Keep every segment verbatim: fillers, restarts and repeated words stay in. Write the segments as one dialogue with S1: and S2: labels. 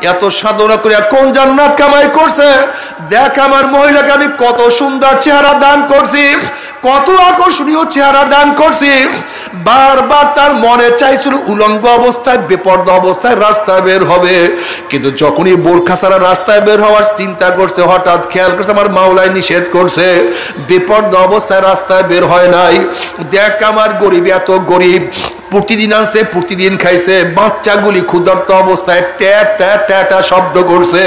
S1: এত সাধনা করে কোন জান্নাত কামাই করছে। দেখ আমার মহিলাকে আমি কত সুন্দর চেহারা দান করছি, কত আকর্ষণীয় চেহারা দান করছি। বারবার তার মনে চাইছিল উলঙ্গ অবস্থায় বেপর্দা অবস্থায় রাস্তায় বের হবে, কিন্তু যখনই বোরখা ছাড়া রাস্তায় বের হওয়ার চিন্তা করছে, হঠাৎ খেয়াল করছে আমার মাওলাই নিষেধ করছে, বেপর্দা অবস্থায় রাস্তায় বের হয় নাই। দেখ আমার গরিব এত গরিব, প্রতিদিন আনছে প্রতিদিন খাইছে, বাচ্চাগুলি ক্ষুধার্ত অবস্থায় ট্যাট ট্যাট ট্যাটা শব্দ করছে।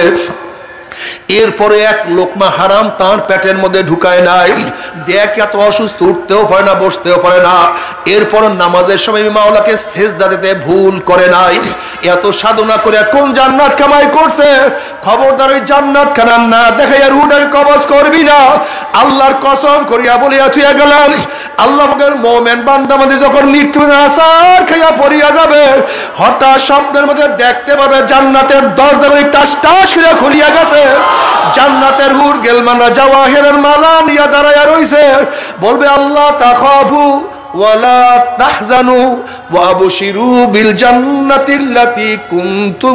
S1: এরপরে এক লোকমা হারাম তার পেটের মধ্যে ঢুকায় নাই। দেখ এত অসুস্থ, উঠতেও পারে না বসতেও পারে না। এরপর নামাজের সময় মাওলাকে সেজদা দিতে ভুল করে নাই। এত সাধনা করে কোন জান্নাত কামাই করছে। খবরদার ওই জান্নাত খানার না দেখাইয়া রুডাকে কবজ করবি না। আল্লাহর কসম করিয়া বলিয়া থুইয়া গেলাম, আল্লাহ পাকের মোমেন বান্দা মধ্যে যখন মৃত্যু আসার খাইয়া পড়িয়া যাবে, হঠাৎ স্বপ্নের মধ্যে দেখতে পাবে জান্নাতের দরজাগুলি টাস টাস করে খুলিয়া গেছে। জান্নাতের হুর গেলমানরা জাওয়াহিরের মালা নিয়ে দাঁড়াইয়া রইছে। বলবে আল্লাহ তাখাফু ওয়ালা তাহজানু ওয়াবশিরু বিল জান্নাতিল্লাতী কুনতুম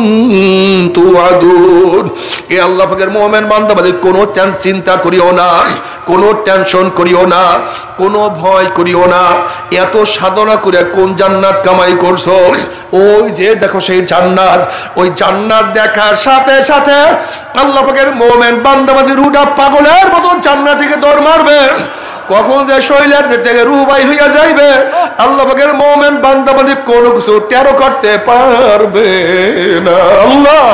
S1: তুআদুন। এ আল্লাহ পাকের মুমিন বান্দাবাদের কোনো চিন্তা করিও না, কোনো টেনশন করিও না, কোনো ভয় করিও না। এত সাধনা করে কোন জান্নাত কামাই করছো। ওই যে দেখো সেই জান্নাত, ওই জান্নাত দেখার সাথে সাথে আল্লাহ পাকের মুমিন বান্দাবাদের রুডা পাগলের মতো জান্নাত থেকে দৌড় মারবে। কখন যে শৈলের থেকে রূহ বাইর হইয়া যাইবে, আল্লাহ পাকের মুমিন বান্দাবাদী কোনো কিছু টেরো করতে পারবে না। আল্লাহ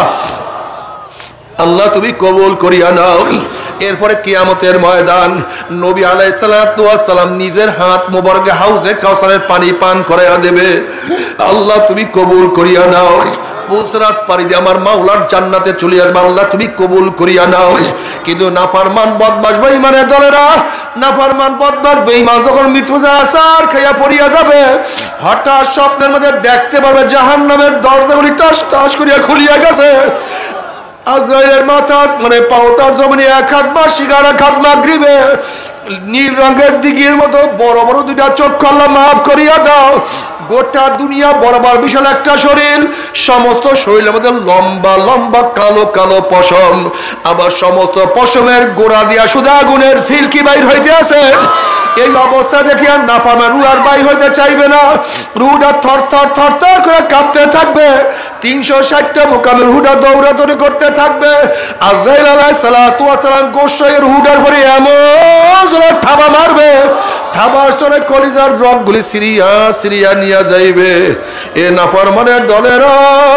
S1: আল্লাহ তুমি কবুল করিয়া নাও। এরপরে কিয়ামতের ময়দান নবী আলাইহিস সালাতু ওয়াস সালাম নিজের হাত মোবারকে হাউজে কাউসারের পানি পান করাইয়া দেবে। আল্লাহ তুমি কবুল করিয়া নাও। পুসরাত পারি দিয়ে আমার মাওলার জান্নাতে চলে আসবে। আল্লাহ তুমি কবুল করিয়া নাও। কিন্তু নাফরমান বদমাশ বেঈমানের দলেরা, নাফরমান বদমাশ বেঈমান যখন মৃত্যু আসার খাইয়া পড়িয়া যাবে, হঠাৎ স্বপ্নের মধ্যে দেখতে পাবে জাহান্নামের দরজাগুলি টাস টাস করিয়া খুলিয়া গেছে। আজরাইলের মাথা মানে পাওতার জমিনে এক হাত মাসিক আর এক হাত মাগরিবে, নীল রঙের দিঘির মতো বড় বড় দুইটা চক্ষু আল্লাহ মাফ করিয়া দাও। গোটা দুনিয়া বরাবর বিশাল একটা শরীর, সমস্ত শরীরের মধ্যে লম্বা লম্বা কালো কালো পশম, আবার সমস্ত পশমের গোড়া দিয়া সুদা আগুনের সিল্কি বাইর হইতে আছে। এই অবস্থা দেখে আর নাফারমান রূহ আর বাইর হইতে চাইবে না। রূহটা থর থর থর থর করে কাঁপতে থাকবে। তিনশো ষাটটা মোকামের রূহটা দৌড়াদৌড়ি করতে থাকবে। আজরাইল আলাইহিস সালাতু ওয়াস সালাম গোশাইয়ের রূহটার পরে এমন জোরে থাবা মারবে, থাবার সরে কলিজার রগগুলি সিরিয়া সিরিয়া নিয়ে যাইবে। এ নাফরমানের দলেরা,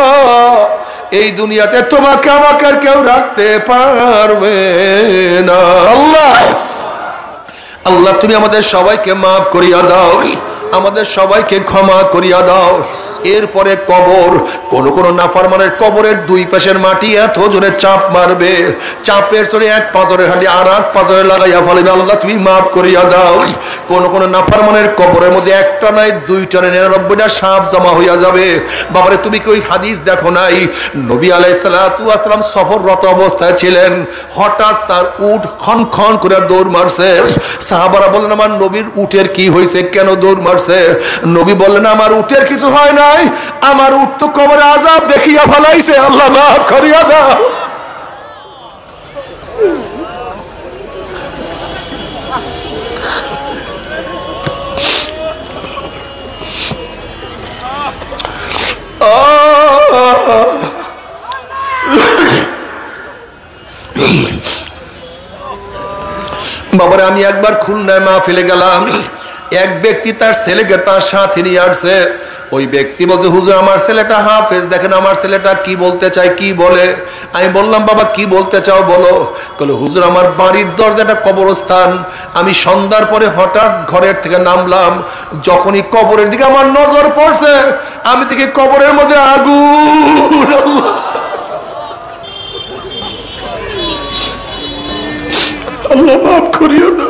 S1: এই দুনিয়াতে তোমাকে আমাকে কেউ রাখতে পারবে না। আল্লাহ আল্লাহ তুমি আমাদের সবাইকে মাফ করিয়া দাও, আমাদের সবাইকে ক্ষমা করিয়া দাও। এরপরে কবর, কোন কোন নাফরমানের কবরের দুই পাশের মাটি এত জোরে চাপ মারবে, চাপের চড়ে এক পাঁজরের হাঁটি আর এক পাঁজরে লাগাইয়া ফেলবে। আল্লাহ তুমি মাফ করিয়া দাও। কোন কোন নাফরমানের কবরের মধ্যে একটা নাই দুইটা নাই নিরানব্বইটা সাপ জমা হইয়া যাবে। বাবারে তুমি কি ওই হাদিস দেখো নাই? নবী আলাইহিস সালাতু ওয়াস সালাম সফররত অবস্থায় ছিলেন, হঠাৎ তার উট খন খন করে দৌড় মারছে। সাহাবারা বললেন আমার নবীর উটের কি হয়েছে, কেন দৌড় মারছে? নবী বললেন আমার উটের কিছু হয় না, আমার উট তো কবরে আযাব দেখিয়া ফলাইছে। আল্লাহ মাফ করিয়া দাও। বাবারে আমি একবার খুলনায় মাহফিলে গেলাম, এক ব্যক্তি তার ছেলেকে তার সাথে নিয়ে আসছে। ওই ব্যক্তি বলছে হুজুর আমার ছেলেটা হাফেজ, দেখেন আমার ছেলেটা কি বলতে চায় কি বলে। আমি বললাম বাবা কি বলতে চাও বলো। বলে হুজুর আমার বাড়ির দরজাটা কবরস্থান, আমি সন্ধ্যার পরে হঠাৎ ঘরের থেকে নামলাম, যখনই কবরের দিকে আমার নজর পড়ছে আমি দেখি কবরের মধ্যে আগুন। আল্লাহ মাফ করিয়া দাও।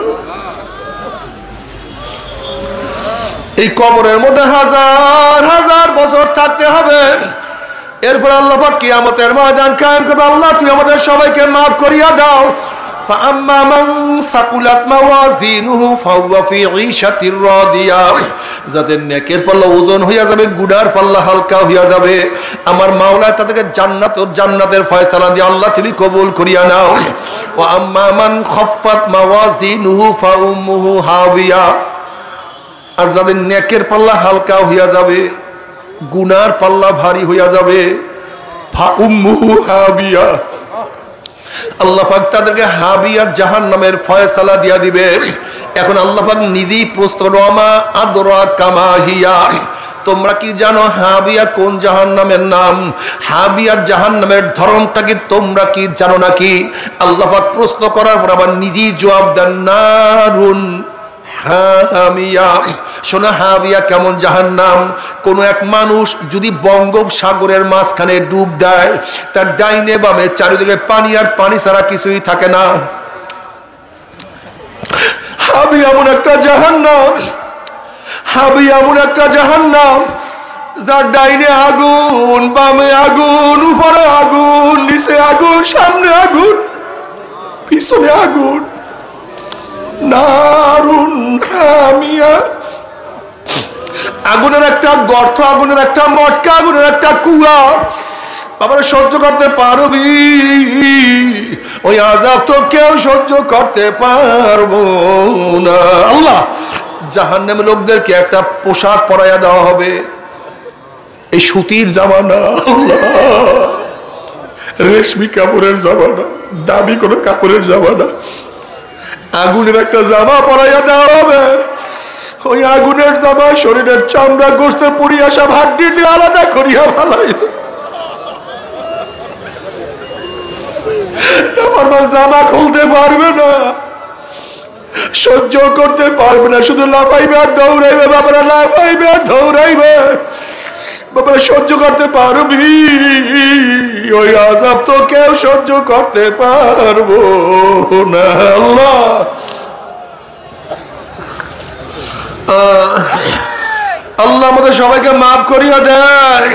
S1: এই কবরের মধ্যে হাজার হাজার বছর থাকতে হবে। এরপর আল্লাহ পাক কিয়ামতের ময়দান কায়েম করবে। আল্লাহ তুমি আমাদের সবাইকে মাফ করিয়া দাও। فأما من ثقلت موازينه فهو في عيشة راضية যাদের নেকের পাল্লা ওজন হইয়া যাবে গুনার পাল্লা হালকা হইয়া যাবে আমার মাওলা তাদেরকে জান্নাত ও জান্নাতের ফয়সালা দিয়ে আল্লাহ তুমি কবুল করিয়া নাও ওয়া আম্মা মান খাফফাত মাওয়াজিনুহু ফাউম্মুহু হাবিয়া আর যাদের নেকের পাল্লা হালকা হইয়া যাবে গুনার পাল্লা ভারী হইয়া যাবে ফাউম্মুহু হাবিয়া আল্লাহ পাক তাদেরকে হাবিয়া জাহান্নামের ফয়সালা দিয়া দিবে এখন আল্লাহ পাক নিজেই প্রশ্ন রমা আদরা কামা হিয়া তোমরা কি জানো হাবিয়া কোন জাহান্নামের নাম হাবিয়া জাহান্নামের ধরনটা কি তোমরা কি জানো নাকি আল্লাহ পাক প্রশ্ন করার পর আবার নিজেই জবাব দেন নারুন হামিয়া শোনা হাবিয়া কেমন জাহান্নাম কোন এক মানুষ যদি বঙ্গোপসাগরের মাঝখানে ডুব দেয় তার ডাইনে বামে চারিদিকে পানি আর পানি ছাড়া কিছুই থাকে না হাবিয়া এমন একটা জাহান্নাম হাবিয়া এমন একটা জাহান্নাম যার ডাইনে আগুন বামে আগুন উপরে আগুন নিচে আগুন সামনে আগুন পিছনে আগুন নারুন হামিয়া আগুনের একটা গর্ত আগুনের একটা মটকা আগুনের একটা কুয়া বাবা সহ্য করতে পারবি ওই আযাব তো কেউ সহ্য করতে পারবো না আল্লাহ জাহান্নামের লোকদেরকে একটা পোশাক পরাইয়া দেওয়া হবে এই সুতির জামানা আল্লাহ রেশমি কাপড়ের জামানা দামি কোনো কাপড়ের জামানা আগুনের একটা জামা পরাইয়া দেওয়া হবে ওই আগুনের জামা শরীরের চামড়া গোস্ত পুড়িয়া সব হাড্ডি দিয়ে আলাদা করিয়া ফেলাইবে জামা খুলতে পারবে না সহ্য করতে পারবে না শুধু লাফাইবে আর দৌড়াইবে বাবারা লাফাইবে আর দৌড়াইবে বাবা সহ্য করতে পারবি ওই আযাব তো কেউ সহ্য করতে পারবো না আল্লাহ আল্লাহ আমাদের সবাইকে মাফ করিয়া দেয়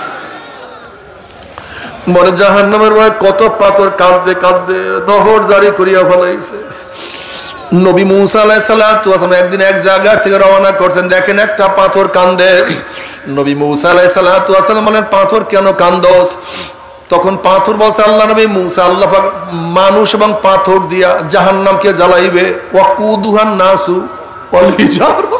S1: মনে জাহান্নামের ভয়ে কত পাথর কাঁদতে কাঁদতে নহর জারি করিয়া ফেলাইছে নবী মুসা আলাইহিস সালাতু ওয়াস সালাম একদিন এক জায়গা থেকে রওনা করছেন দেখেন একটা পাথর কান্দে নবী মুসা আলাইহিস সালাতু ওয়াস সালাম বলেন পাথর কেন কান্দোস তখন পাথর বলছে আল্লাহ নবী মুসা আল্লাহ পাক মানুষ এবং পাথর দিয়া জাহান্নামকে জ্বালাইবে ওয়াকুদুহান নাসু ওয়াল হিজারা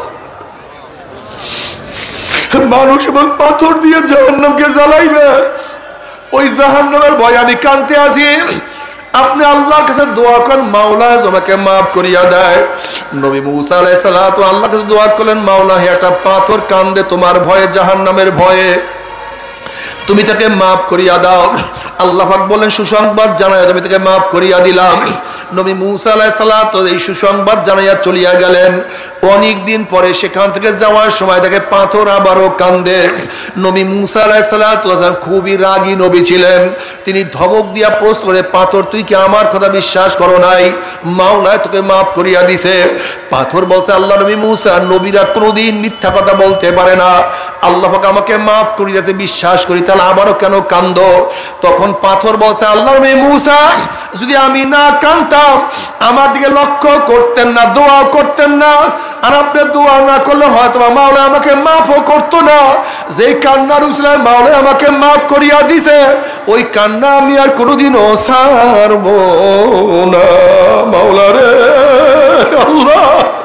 S1: মানুষ এবং পাথর দিয়ে জাহান্নামকে জ্বালাইবে ওই জাহান্নামের ভয় আমি কাঁদতে আছি আপনি আল্লাহর কাছে দোয়া করেন মাওলা আমাকে মাফ করিয়া দেয় নবী মুসা আলাইহিস সালাতু আল্লাহর কাছে দোয়া করলেন মাওলা হে একটা পাথর কান্দে তোমার ভয়ে জাহান্নামের ভয়ে তুমি তাকে মাফ করিয়া দাও আল্লাহ পাক বলেন সুসংবাদ জানাই আমি তাকে মাফ করিয়া দিলাম নবী মুসা আলাইহিস সালাতু এই সুসংবাদ জানাইয়া চলিয়া গেলেন অনেক দিন পরে সেখান থেকে যাওয়ার সময় তাকে পাথর আবারও কান্দে নবী মুসা আলাইহিস সালাতু খুবই রাগী নবী ছিলেন তিনি ধমক দিয়া প্রশ্ন করে পাথর তুই কি আমার কথা বিশ্বাস করো নাই মাওলা তোকে মাফ করিয়া দিছে পাথর বলছে আল্লাহ নবী মুসা নবীরা কোনোদিন মিথ্যা কথা বলতে পারে না আল্লাহ পাক আমাকে মাফ করে দিয়েছে বিশ্বাস করি তাহলে আবারও কেন কান্দো তখন পাথর বলছে আল্লাহ নবী মুসা যদি আমি না কাঁদতাম আমার দিকে লক্ষ্য করতেন না দোয়া করতেন না আর আপনি দোয়া না করলে হয়তো মাওলা আমাকে মাফও করতো না যেই কান্নার উসিলা মাওলা আমাকে মাফ করিয়া দিছে ওই কান্না আমি আর কোনোদিনও ছাড়বো না মাওলা রে আল্লাহ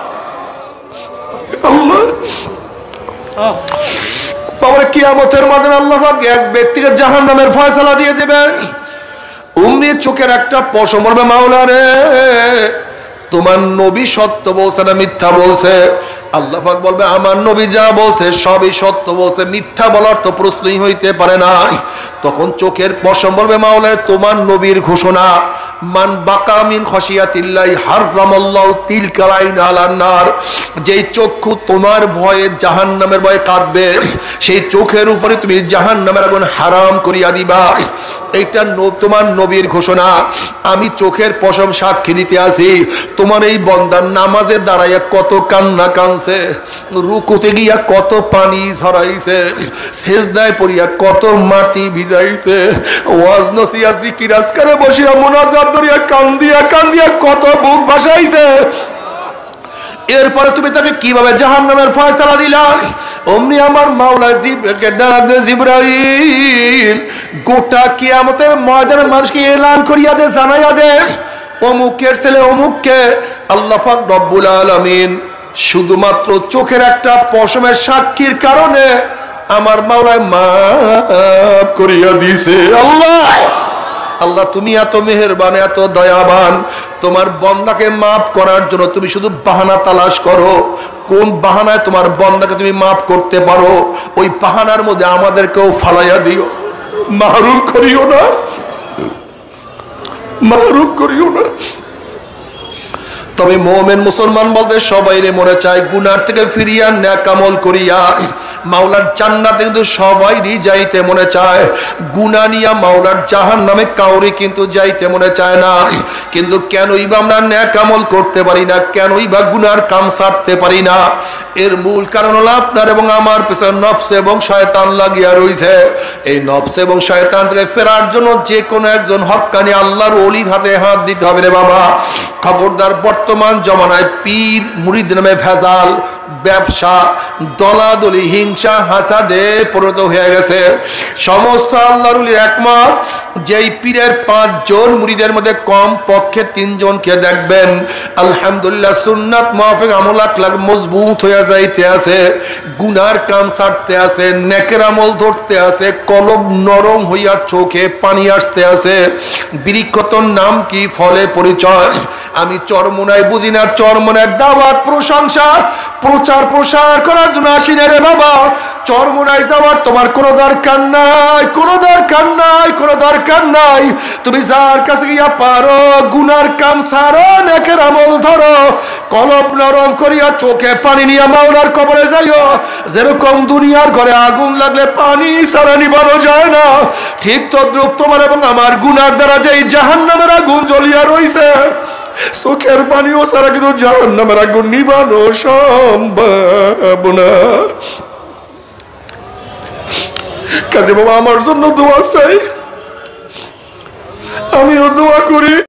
S1: আল্লাহ বাবা কিয়ামতের মাঠে আল্লাহ পাক এক ব্যক্তিকে জাহান্নামের ফয়সালা দিয়ে দেবেন অমনি চোখের একটা পশম বলবে মাওলা রে তোমার নবী সত্য বলছে না মিথ্যা বলছে আল্লাহ পাক বলবে আমার নবী যা বলছে সবই সত্য বলছে মিথ্যা বলার তো প্রশ্নই হইতে পারে না তখন চোখের পশম বলবে মাওলা তোমার নবীর ঘোষণা মান বাকা মিন খাশিয়াতিল্লাহি হারামাল্লাহু তিলকাল আইন আলান নার যেই চক্ষু তোমার ভয়ে জাহান্নামের ভয়ে কাঁদবে সেই চোখের উপরে তুমি জাহান্নামের আগুন হারাম করিয়া দিবা এইটা তোমার নবীর ঘোষণা। আমি চোখের পশম সাক্ষী দিতে আসি, তোমার এই বন্দার নামাজে দাঁড়াইয়া কত কান্না কানছে, রুকুতে গিয়া কত পানি ঝরাইছে, সেজদায় পড়িয়া কত মাটি ভিজাইছে, ওয়াজ নসিয়া জিকির আজকারে বসিয়া মুনাজাত ধরিয়া কান্দিয়া কান্দিয়া কত বুক ভাসাইছে। এরপরে তুমি তাকে কিভাবে জাহান্নামের ফয়সালা দিলা? অমনি আমার মাওলা জিবরাইলকে ডাক দে, জিবরাইল গোটা কিয়ামতের ময়দানে মানুষকে এলান করিয়া দে, জানাইয়া দে অমুকের ছেলে অমুককে আল্লাহ পাক রব্বুল আলামিন শুধুমাত্র চোখের একটা পশমের সাক্ষীর কারণে আমার মাওলা মাফ করিয়া দিছে। আল্লাহ আল্লাহ তুমি এত মেহেরবান, এত দয়াবান, তোমার বন্দাকে মাফ করার জন্য তুমি শুধু বাহানা তালাশ করো। কোন বাহানায় তোমার বন্দাকে তুমি মাফ করতে পারো, ওই বাহানার মধ্যে আমাদেরকেও ফালাইয়া দিও, মাহরুম করিও না, মাহরুম করিও না। তবে মুমিন মুসলমান বলতে সবাই রে মনে চায় গুনার থেকে ফিরিয়া নেক আমল করিয়া মাওলার জান্নাতে কিন্তু সবাইরই যাইতে মনে চায়। গুনাহ নিয়া মাওলার জাহান্নামে কাউরি কিন্তু যাইতে মনে চায় না। কিন্তু কেনই বা আমরা নেক আমল করতে পারি না, কেনই বা গুনার কাম ছাড়তে পারি না? এর মূল কারণ হলো আপনার এবং আমার পিছনে নফস এবং শয়তান লাগিয়া রইছে। এই নফস এবং শয়তান থেকে ফেরার জন্য যে কোনো একজন হক্কানি আল্লাহর ওলির হাতে হাত দিতে হবে রে বাবা। খবরদার, বর্তমান জমানায় পীর মুরিদ নামে ভেজাল, ব্যবসা, দলাদলি, হিংসা, হাসাদে পরিণত হয়ে গেছে। সমস্ত আল্লাহর ওলি একমত, যেই পীরের পাঁচজন মুরিদের মধ্যে কম পক্ষে তিনজনকে দেখবেন আলহামদুলিল্লাহ সুন্নাত মুআফিক আমল আখলাক মজবুত হয়ে যাইতে আছে, গুনার কাম ছাড়তে আছে, নেকের আমল ধরতে আছে, কলব নরম হইয়া চোখে পানি আসতে আছে। বৃক্ষতর নাম কি, ফলে পরিচয়। আমি চরমোনায় বুঝি না, চরমোনার দাওয়াত প্রশংসা প্রচার প্রসার করার জন্য আসি না রে বাবা। চরমোনায় যাওয়ার তোমার কোনো দরকার নাই, কোনো দরকার নাই, কোনো দরকার নাই। তুমি যার কাছে গিয়া পারো গুনার কাম সারো, নেকের আমল ধরো, কলব নরম করিয়া চোখে পানি নিয়ে মাওলার কবরে যাইও। যেরকম দুনিয়ার ঘরে আগুন লাগলে পানি ছাড়া নিবানো যায় না, ঠিক তদ্রুপ তোমার এবং আমার গুনার দ্বারা যেই জাহান্নামের আগুন জ্বলিয়া রইছে, চোখের পানিও ছাড়া কিন্তু জাহান্নামের আগুন নিবানো সম্ভব না। কাজে বাবা আমার জন্য দোয়া চাই, আমিও দোয়া করি।